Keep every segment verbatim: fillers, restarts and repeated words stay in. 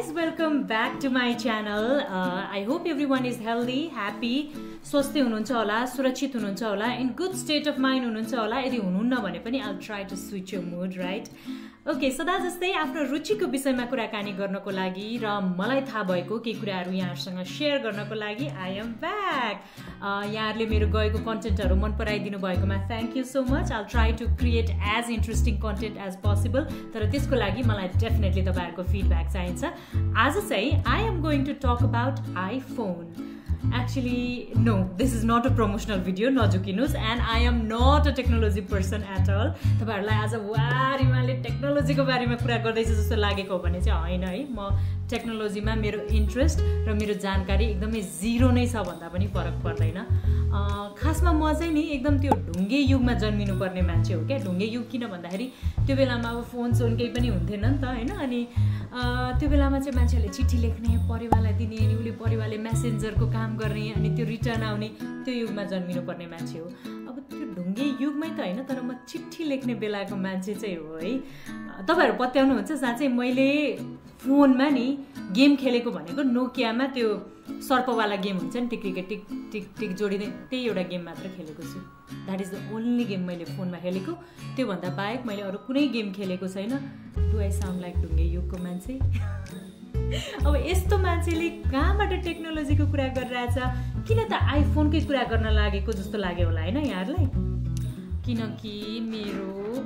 guys, welcome back to my channel. uh, I hope everyone is healthy, happy, स्वस्थ हुनुहुन्छ होला, सुरक्षित हुनुहुन्छ होला, in good state of mind हुनुहुन्छ होला. यदि हुनुहुन्न भने पनि I'll try to switch your mood, right? Okay, सदा जस्तै आफ्नो रुचिको विषयमा कुराकानी गर्नको लागि र मलाई थाहा भएको केही कुराहरू यहाँहरुसँग शेयर गर्नको लागि I am back. यहाँहरुले मेरो गएको कन्टेन्टहरु मन पराइदिनु भएकोमा thank you so much. I'll try to create as interesting content as possible. तर त्यसको लागि मलाई definitely तपाईहरुको feedback चाहिन्छ. आज चाहिँ I am going to talk about iPhone. Actually, no, this is not a promotional video, नजुकिनुस्, and I am not a technology person at all. तपाईहरुलाई आज वारीमाले टेक्नोलोजीको बारेमा कुरा गर्दैछु जस्तो लागेको हो भने चाहिँ हैन है. म टेक्नोलोजीमा मेरो इन्ट्रेस्ट र मेरो जानकारी एकदमै जिरो नै छ भन्दा पनि फरक पर्दैन. खासमा म चाहिँ नि एकदम त्यो ढुङ्गे युगमा जन्मिनु पर्ने मान्छे हो क्या. ढुङ्गे युग किन भन्दाखेरि त्यो बेलामा अब फोन सोन केही पनि हुन्थेन नि त हैन. अनि त्यो बेलामा चाहिँ मान्छेले चिठी लेख्ने, परिवारलाई दिने, अनि उले परिवारले मेसेन्जरको काम गर्ने, अनि त्यो रिटर्न आउने, त्यो युगमा जन्मिनु पर्ने मान्छे हो. अब त्यो ढुङ्गे युगमै त हैन, तर म चिठी लेख्ने बेलाको मान्छे चाहिँ हो है. तपाईहरु पत्याउनुहुन्छ साँच्चै मैले फोनमा नि गेम खेलेको भनेको नोकियामा त्यो सर्पवाला गेम हुन्छ नि, टिक टिक टिक टिक टिक जोडिँदै त्यही एउटा गेम मात्र खेलेको छु. That is the only game मैले फोनमा खेलेको. त्यो भन्दा बाहेक मैले अरू कुनै गेम खेलेको छैन. डु आई साउन्ड लाइक ढुङ्गे युगको मान्छे? अब यस्तो मान्छेले कहाँबाट टेक्नोलोजीको कुरा गरिरहेछ, किन त आइफोनकै कुरा गर्न लागेको जस्तो लाग्यो होला हैन यहाँहरुलाई? किनकि मेरो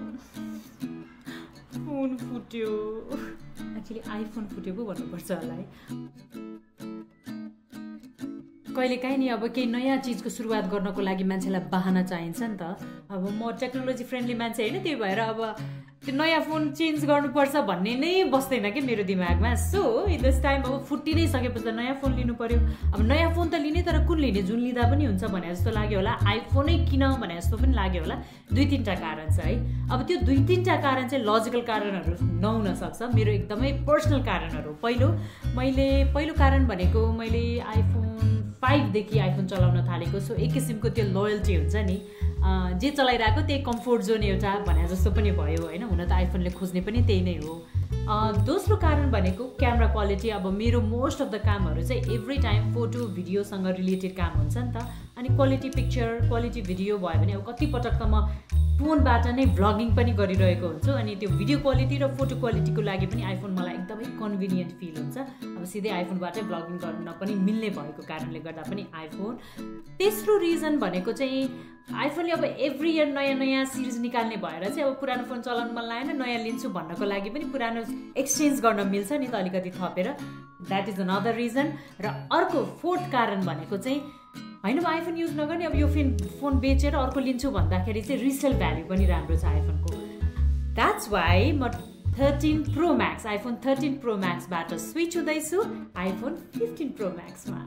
फोन फुट्यो. एक्चुअली आइफोन फुट्यो पो भन्नुपर्छ होला है. कहिले काहीँ नि अब केही नयाँ चिजको सुरुवात गर्नको लागि मान्छेलाई बहाना चाहिन्छ नि त. अब म टेक्नोलोजी फ्रेन्डली मान्छे हैन, त्यही भएर अब त्यो नयाँ फोन चेन्ज गर्नुपर्छ भन्ने नै बस्दैन के मेरो दिमागमा. सो दिस टाइम अब फुट्टी नै सकेपछि त नयाँ फोन लिनु पर्यो. अब नयाँ फोन त लिने, तर कुन लिने, जुन लिँदा पनि हुन्छ भने जस्तो लाग्यो होला. आइफोनै किन भने जस्तो पनि लाग्यो होला. दुई तिनवटा कारण छ है. अब त्यो दुई तिनवटा कारण चाहिँ लजिकल कारणहरू नहुन सक्छ, मेरो एकदमै पर्सनल कारणहरू. पहिलो मैले पहिलो कारण भनेको मैले आइफोन फाइभदेखि आइफोन चलाउन थालेको. सो एक किसिमको त्यो लोयल्टी हुन्छ नि, जे चलाइरहेको त्यही कम्फोर्ट जोन एउटा भने जस्तो पनि भयो होइन. हुन त आइफोनले खोज्ने पनि त्यही नै हो. दोस्रो कारण भनेको क्यामेरा क्वालिटी. अब मेरो मोस्ट अफ द कामहरू चाहिँ एभ्री टाइम फोटो भिडियोसँग रिलेटेड काम हुन्छ नि त. अनि क्वालिटी पिक्चर, क्वालिटी भिडियो भयो भने अब कति पटक त म फोनबाट नै भ्लगिङ पनि गरिरहेको हुन्छु. अनि त्यो भिडियो क्वालिटी र फोटो क्वालिटीको लागि पनि आइफोन मलाई एकदमै कन्भिनियन्ट फिल हुन्छ. अब सिधै आइफोनबाटै भ्लगिङ गर्न पनि मिल्ने भएको कारणले गर्दा पनि आइफोन. तेस्रो रिजन भनेको चाहिँ आइफोनले अब एभ्री इयर नयाँ नयाँ सिरिज निकाल्ने भएर चाहिँ अब पुरानो फोन चलाउनु मन लागेन, नयाँ लिन्छु भन्नको लागि पनि पुरानो एक्सचेन्ज गर्न मिल्छ नि त अलिकति थपेर. That is another reason. र अर्को फोर्थ कारण भनेको चाहिँ होइन म आइफोन युज नगर्ने, अब यो फोन फोन बेचेर अर्को लिन्छु भन्दाखेरि चाहिँ रिसेल भ्याल्यु पनि राम्रो छ आइफोनको. द्याट्स वाइ म thirteen pro max iPhone thirteen pro म्याक्सबाट स्विच हुँदैछु आइफोन फिफ्टिन प्रो म्याक्समा.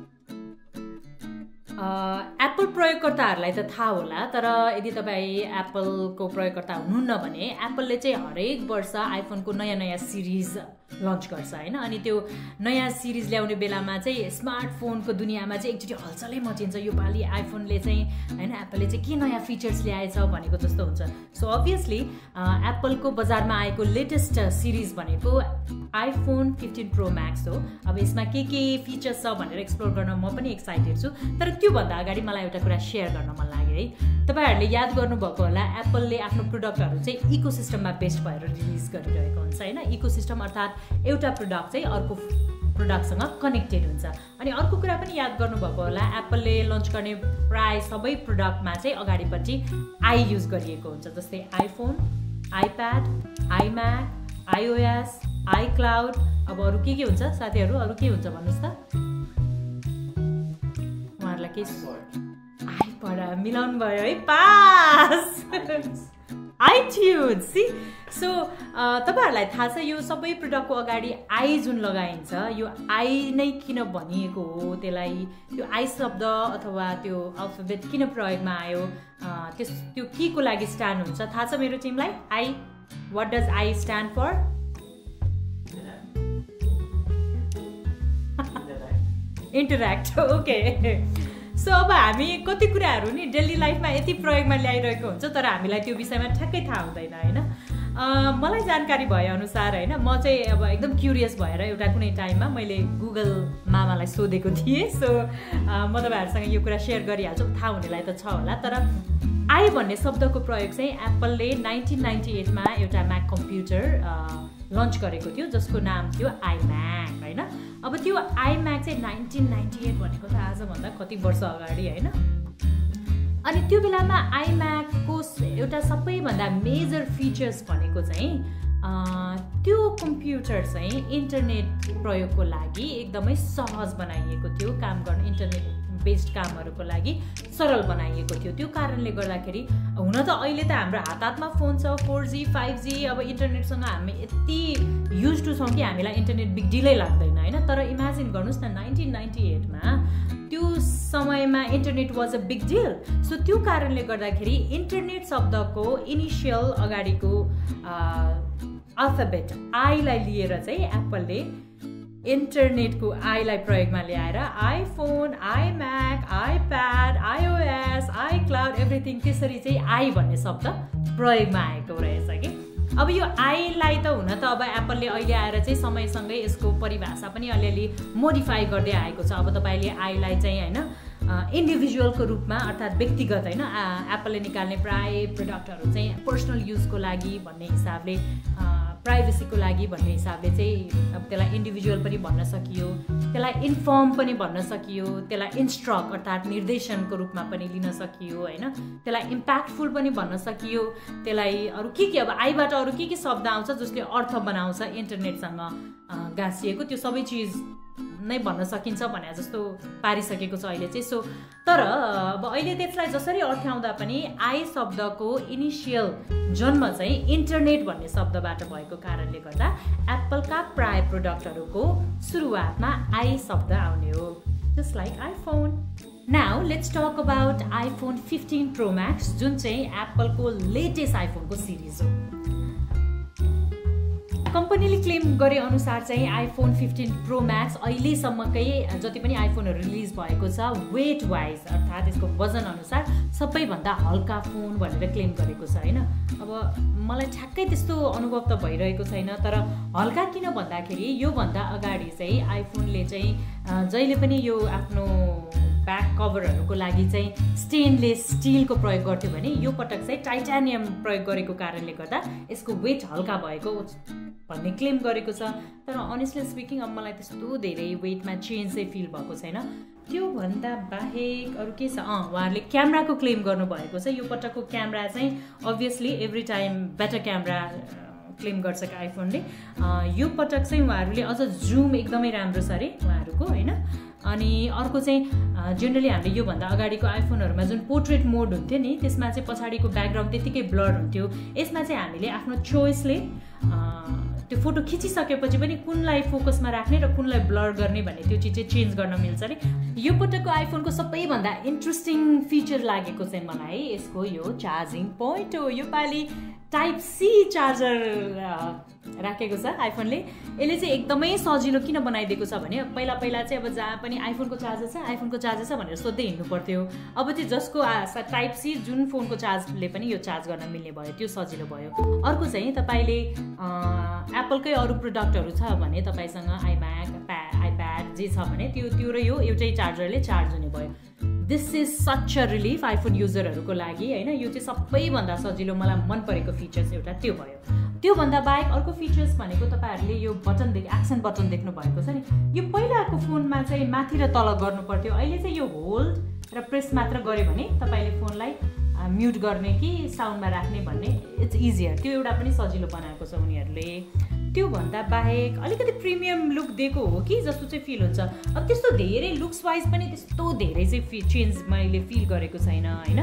एप्पल प्रयोगकर्ताहरूलाई त थाहा होला, तर यदि तपाईँ एप्पलको प्रयोगकर्ता हुनुहुन्न भने एप्पलले चाहिँ हरेक वर्ष आइफोनको नयाँ नयाँ सिरिज लन्च गर्छ होइन. अनि त्यो नयाँ सिरिज ल्याउने बेलामा चाहिँ स्मार्टफोनको दुनियाँमा चाहिँ एकचोटि हलचलै मचिन्छ. यो पालि आइफोनले चाहिँ होइन एप्पलले चाहिँ के नयाँ फिचर्स ल्याएछ भनेको जस्तो हुन्छ. सो अभियसली एप्पलको बजारमा आएको लेटेस्ट सिरिज भनेको आइफोन फिफ्टिन प्रो म्याक्स हो. अब यसमा के के फिचर्स छ भनेर एक्सप्लोर गर्न म पनि एक्साइटेड छु. तर त्योभन्दा अगाडि मलाई एउटा कुरा सेयर गर्न मन लाग्यो है. तपाईँहरूले याद गर्नुभएको होला एप्पलले आफ्नो प्रोडक्टहरू चाहिँ इको सिस्टममा बेस्ड भएर रिलिज गरिरहेको हुन्छ होइन. इको सिस्टम अर्थात् एउटा प्रोडक्ट चाहिँ अर्को प्रोडक्टसँग कनेक्टेड हुन्छ. अनि अर्को कुरा पनि याद गर्नुभएको होला एप्पलले लन्च गर्ने प्राय सबै प्रोडक्टमा चाहिँ अगाडिपट्टि आई युज गरिएको हुन्छ. जस्तै iPhone, iPad, iMac, iOS, iCloud. अब अरू के के हुन्छ साथीहरू, अरू के हुन्छ भन्नुहोस् त? उहाँहरूलाई के आइपड मिलाउनु भयो है, पास. आइट्युन्स. सी सो तपाईँहरूलाई थाहा छ यो सबै प्रोडक्टको अगाडि आई जुन लगाइन्छ, यो आई नै किन भनिएको हो, त्यसलाई त्यो आई शब्द अथवा त्यो अल्फाबेट किन प्रयोगमा आयो, त्यस त्यो के को लागि स्ट्यान्ड हुन्छ थाहा छ मेरो टिमलाई? I, what does I stand for? Interact. Okay. So अब हामी कति कुराहरू नि डेली लाइफमा यति प्रयोगमा ल्याइरहेको हुन्छ तर हामीलाई त्यो विषयमा ठ्याक्कै थाहा हुँदैन होइन. मलाई जानकारी भए अनुसार होइन म चाहिँ अब एकदम क्युरियस भएर एउटा कुनै टाइममा मैले गुगल मामालाई सोधेको थिएँ। सो म तपाईँहरूसँग यो कुरा सेयर गरिहाल्छु, थाहा हुनेलाई त छ होला। तर आई भन्ने शब्दको प्रयोग चाहिँ एप्पलले नाइन्टिन नाइन्टी एटमा एउटा म्याक कम्प्युटर लन्च गरेको थियो जसको नाम थियो आइम्याक होइन। अब त्यो आइम्याक चाहिँ नाइन्टिन नाइन्टी एट भनेको त आजभन्दा कति वर्ष अगाडि होइन। अनि त्यो बेलामा आइम्याकको एउटा सबैभन्दा मेजर फिचर्स भनेको चाहिँ त्यो कम्प्युटर चाहिँ इन्टरनेट प्रयोगको लागि एकदमै सहज बनाइएको थियो, काम गर्न इन्टरनेट बेस्ड कामहरूको लागि सरल बनाइएको थियो। त्यो कारणले गर्दाखेरि हुन त अहिले त हाम्रो हात हातमा फोन छ, फोर जी फाइभ जी, अब इन्टरनेटसँग हामी यति युज टु छौँ कि हामीलाई इन्टरनेट बिग डिलै लाग्दैन होइन। तर इमेजिन गर्नुहोस् न नाइन्टिन नाइन्टी एटमा त्यो समयमा internet was a big deal. So त्यो कारणले गर्दाखेरि इन्टरनेट शब्दको इनिसियल अगाडिको अल्फाबेट आईलाई लिएर चाहिँ एप्पलले इन्टरनेटको आईलाई प्रयोगमा ल्याएर iPhone, iMac, iPad, iOS, iCloud everything त्यसरी चाहिँ आई भन्ने शब्द प्रयोगमा आएको रहेछ कि। अब यो आईलाई त हुन त अब एप्पलले अहिले आएर चाहिँ समयसँगै यसको परिभाषा पनि अलिअलि मोडिफाई गर्दै आएको छ। अब तपाईँले आईलाई चाहिँ होइन इन्डिभिजुअलको रूपमा अर्थात् व्यक्तिगत होइन एप्पलले निकाल्ने प्राय प्रडक्टहरू चाहिँ पर्सनल युजको लागि भन्ने हिसाबले, प्राइभेसीको लागि भन्ने हिसाबले चाहिँ अब त्यसलाई इन्डिभिजुअल पनि भन्न सकियो, त्यसलाई इन्फर्म पनि भन्न सकियो, त्यसलाई इन्स्ट्रक्ट अर्थात् निर्देशनको रूपमा पनि लिन सकियो होइन, त्यसलाई इम्प्याक्टफुल पनि भन्न सकियो, त्यसलाई अरू के के अब आईबाट अरू के के शब्द आउँछ जसले अर्थ बनाउँछ इन्टरनेटसँग गाँसिएको त्यो सबै चिज नै भन्न सकिन्छ भने जस्तो पारिसकेको छ अहिले चाहिँ। सो तर अब अहिले त्यसलाई जसरी अर्थ्याउँदा पनि आई शब्दको इनिसियल जन्म चाहिँ इन्टरनेट भन्ने शब्दबाट भएको कारणले गर्दा एप्पलका प्राय प्रोडक्टहरूको सुरुवातमा आई शब्द आउने हो, just like iPhone. Now let's talk about iPhone fifteen Pro Max जुन चाहिँ एप्पलको लेटेस्ट आइफोनको सिरिज हो। कम्पनीले क्लेम गरे अनुसार चाहिँ आइफोन फिफ्टिन प्रो म्याक्स अहिलेसम्मकै जति पनि आइफोनहरू रिलिज भएको छ वेट वाइज अर्थात् यसको वजन अनुसार सबैभन्दा हल्का फोन भनेर क्लेम गरेको छ होइन। अब मलाई ठ्याक्कै त्यस्तो अनुभव त भइरहेको छैन, तर हल्का किन भन्दाखेरि योभन्दा अगाडि चाहिँ आइफोनले चाहिँ जहिले पनि यो आफ्नो ब्याक कभरहरूको लागि चाहिँ स्टेनलेस स्टिलको प्रयोग गर्थ्यो भने यो पटक चाहिँ टाइटानियम प्रयोग गरेको कारणले गर्दा यसको वेट हल्का भएको भन्ने क्लेम गरेको छ। तर अनेस्टली स्पिकिङ अब मलाई त्यस्तो धेरै वेटमा चेन्ज चाहिँ फिल भएको छैन। त्योभन्दा बाहेक अरू के छ, अँ उहाँहरूले क्यामेराको क्लेम गर्नुभएको छ। यो पटकको क्यामेरा चाहिँ obviously every time better camera claim गर्छ आइफोनले। यो पटक चाहिँ उहाँहरूले अझ जुम एकदमै राम्रो छ अरे उहाँहरूको होइन। अनि अर्को चाहिँ जेनरली हामीले योभन्दा अगाडिको आइफोनहरूमा जुन पोर्ट्रेट मोड हुन्थ्यो नि त्यसमा चाहिँ पछाडिको ब्याकग्राउन्ड त्यतिकै ब्लर हुन्थ्यो। यसमा चाहिँ हामीले आफ्नो चोइसले त्यो फोटो खिचिसकेपछि पनि कुनलाई फोकसमा राख्ने र कुनलाई ब्लर गर्ने भन्ने त्यो चिज चाहिँ चेन्ज गर्न मिल्छ अरे। यो पटकको आइफोनको सबैभन्दा इन्ट्रेस्टिङ फिचर लागेको चाहिँ मलाई यसको यो चार्जिङ पोइन्ट हो। योपालि टाइप सी चार्जर राखेको छ आइफोनले। यसले चाहिँ एकदमै सजिलो किन बनाइदिएको छ भने पहिला पहिला चाहिँ अब जहाँ पनि आइफोनको चार्जर छ आइफोनको चार्जर छ भनेर सोध्दै हिँड्नु पर्थ्यो। अब चाहिँ जसको टाइप सी जुन फोनको चार्जले पनि यो चार्ज गर्न मिल्ने भयो त्यो सजिलो भयो। अर्को चाहिँ तपाईँले एप्पलकै अरू प्रोडक्टहरू छ भने तपाईँसँग आइम्याक, प्या आइप्याड जे छ भने त्यो त्यो र यो एउटै चार्जरले चार्ज हुने भयो। This is such a relief iPhone युजरहरूको लागि होइन। यो चाहिँ सबैभन्दा सजिलो मलाई मन परेको फिचर्स एउटा त्यो भयो। त्योभन्दा बाहेक अर्को फिचर्स भनेको तपाईँहरूले यो बटन देख एक्सन बटन देख्नु भएको छ नि, यो पहिलाको फोनमा चाहिँ माथि र तल गर्नु पर्थ्यो, अहिले चाहिँ यो होल्ड र प्रेस मात्र गऱ्यो भने तपाईँले फोनलाई म्युट गर्ने कि साउन्डमा राख्ने भन्ने इट्स इजियर, त्यो एउटा पनि सजिलो बनाएको छ उनीहरूले। त्योभन्दा बाहेक अलिकति प्रिमियम लुक दिएको हो कि जस्तो चाहिँ फिल हुन्छ। अब त्यस्तो धेरै लुक्स वाइज पनि त्यस्तो धेरै चाहिँ फि चेन्ज मैले फिल गरेको छैन होइन।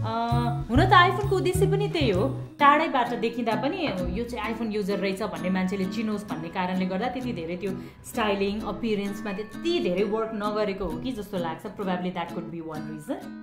हुन त आइफोनको उद्देश्य पनि त्यही हो, टाढैबाट देखिँदा पनि यो चाहिँ आइफोन युजर रहेछ भन्ने मान्छेले चिनोस् भन्ने कारणले गर्दा त्यति धेरै त्यो स्टाइलिङ अपियरेन्समा त्यति धेरै वर्क नगरेको हो कि जस्तो लाग्छ। Probably that could be one reason.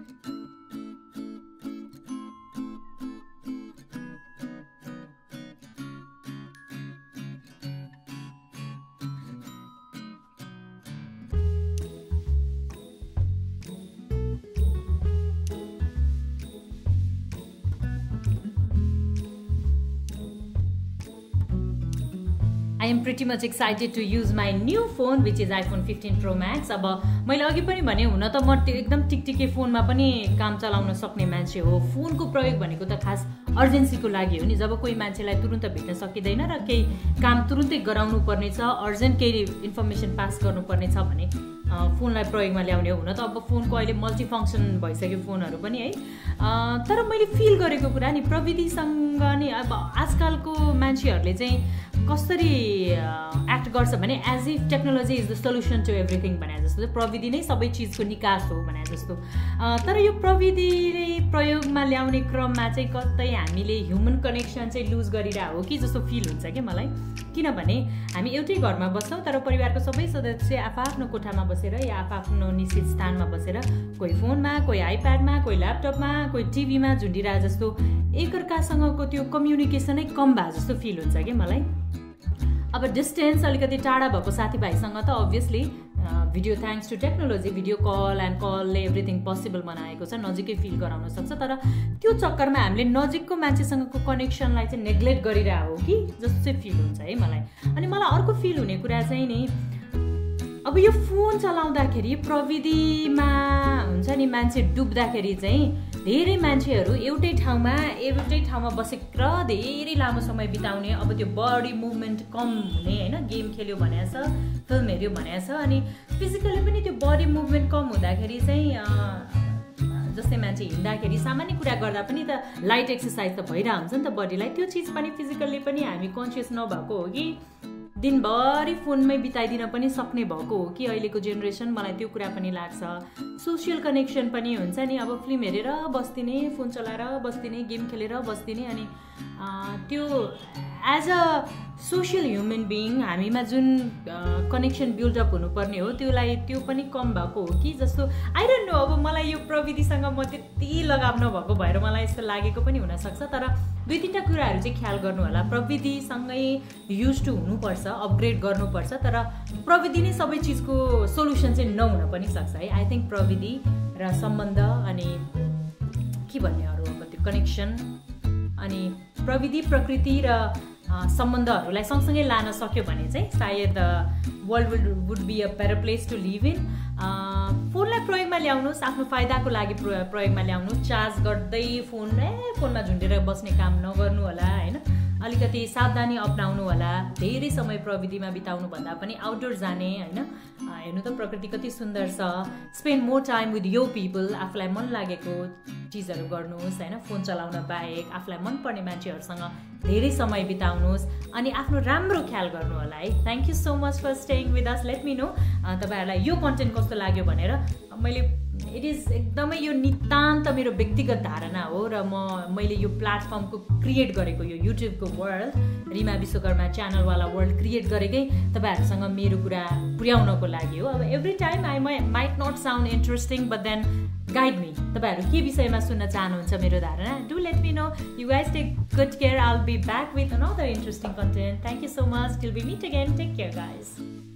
I am pretty much excited to use my new phone which is iPhone fifteen Pro Max. अब मैले अघि पनि भने हुन त म एकदम टिकटिके फोनमा पनि काम चलाउन सक्ने मान्छे हो. फोनको प्रयोग भनेको त खास अर्जेन्सीको लागि हो नि. जब कोही मान्छेलाई तुरुन्त भेट्न सकिदैन र केही काम तुरुन्तै गराउनु पर्ने छ, अर्जेन्ट केही इन्फर्मेसन पास गर्नुपर्ने छ भने फोनलाई प्रयोगमा ल्याउने हो. हुन त अब फोनको अहिले मल्टिफङ्क्सन भइसक्यो फोनहरू पनि है. तर मैले फिल गरेको कुरा नि प्रविधिसँग नि अब आजकलको मान्छेहरूले चाहिँ कसरी एक्ट गर्छ भने as if technology is the solution to everything भने जस्तो. प्रविधि नै सबै चिजको निकास हो भने जस्तो. तर यो प्रविधिले प्रयोगमा ल्याउने क्रममा चाहिँ कतै हामीले ह्युमन कनेक्सन चाहिँ लुज गरिरहेको हो कि जस्तो फिल हुन्छ क्या मलाई. किनभने हामी एउटै घरमा बस्छौँ तर परिवारको सबै सदस्य आफआफ्नो कोठामा बसेर या आफआफ्नो निश्चित स्थानमा बसेर कोही फोनमा, कोही आइप्याडमा, कोही ल्यापटपमा, कोही टिभीमा झुन्डिरहे जस्तो एकअर्कासँगको त्यो कम्युनिकेसनै कम भए जस्तो फिल हुन्छ क्या मलाई. अब डिस्टेन्स अलिकति टाढा भएको साथीभाइसँग त obviously video thanks to technology video call and कलले एभ्रिथिङ पोसिबल बनाएको छ, नजिकै फिल गराउन सक्छ. तर त्यो चक्करमा हामीले नजिकको मान्छेसँगको कनेक्सनलाई चाहिँ नेग्लेक्ट गरिरहेको हो कि जस्तो चाहिँ फिल हुन्छ है मलाई. अनि मलाई अर्को फिल हुने कुरा चाहिँ नि अब यो फोन चलाउँदाखेरि प्रविधिमा हुन्छ नि मान्छे डुब्दाखेरि चाहिँ धेरै मान्छेहरू एउटै ठाउँमा एउटै ठाउँमा बसेर धेरै लामो समय बिताउने. अब त्यो बडी मुभमेन्ट कम हुने होइन. गेम खेल्यो भने छ, फिल्म हेऱ्यो भने छ, अनि फिजिकली पनि त्यो बडी मुभमेन्ट कम हुँदाखेरि चाहिँ जस्तै मान्छे हिँड्दाखेरि सामान्य कुरा गर्दा पनि त लाइट एक्सर्साइज त भइरहेको हुन्छ नि त बडीलाई. त्यो चिज पनि फिजिकल्ली पनि हामी कन्सियस नभएको हो कि दिनभरि फोनमै बिताइदिन पनि सक्ने भएको हो कि अहिलेको जेनेरेसन. मलाई त्यो कुरा पनि लाग्छ. सोसियल कनेक्सन पनि हुन्छ नि. अब फिल्म हेरेर बस्दिने, फोन चलाएर बस्दिने, गेम खेलेर बस्दिने, अनि त्यो as a social human being हामीमा जुन कनेक्सन बिल्डअप हुनुपर्ने हो त्योलाई त्यो पनि कम भएको हो कि जस्तो. I don't know. अब मलाई यो प्रविधिसँग म त्यति लगाव नभएको भएर मलाई यस्तो लागेको पनि हुनसक्छ. तर दुई तिनवटा कुराहरू चाहिँ ख्याल गर्नु होला. प्रविधिसँगै युज टु हुनुपर्छ, अपग्रेड गर्नुपर्छ, तर प्रविधि नै सबै चिजको सोल्युसन चाहिँ नहुन पनि सक्छ है. आई थिङ्क प्रविधि र सम्बन्ध अनि के भन्ने अरू अब त्यो कनेक्सन अनि प्रविधि प्रकृति र सम्बन्धहरूलाई सँगसँगै लान सक्यो भने चाहिँ सायद world would would be a better place to live in. फोनलाई प्रयोगमा ल्याउनुहोस्, आफ्नो फाइदाको लागि प्रयोगमा ल्याउनुहोस्. चार्ज गर्दै फोन ए फोनमा झुन्डेर बस्ने काम नगर्नु होला होइन. अलिकति सावधानी अपनाउनु होला. धेरै समय प्रविधिमा बिताउनु भन्दा पनि आउटडोर जाने होइन. हेर्नु त प्रकृति कति सुन्दर छ. Spend more time with your people. आफूलाई मन लागेको चिजहरू गर्नुहोस् होइन. फोन चलाउन बाहेक आफूलाई मनपर्ने मान्छेहरूसँग धेरै समय बिताउनुहोस् अनि आफ्नो राम्रो ख्याल गर्नु होला है. Thank you so much for staying with us. Let me know तपाईँहरूलाई यो कन्टेन्ट कस्तो लाग्यो भनेर. मैले इट इज एकदमै यो नितान्त मेरो व्यक्तिगत धारणा हो र म मैले यो प्लेटफर्मको क्रिएट गरेको यो युट्युबको वर्ल्ड रिमा विश्वकर्मा च्यानलवाला वर्ल्ड क्रिएट गरेकै तपाईँहरूसँग मेरो कुरा पुर्याउनको लागि हो. अब every time I my might not sound interesting but then guide me. तपाईँहरू के विषयमा सुन्न चाहनुहुन्छ मेरो धारणा. Do let me know. You guys take good care. I will be back with another interesting content. Thank you so much. Till we meet again. Take care guys.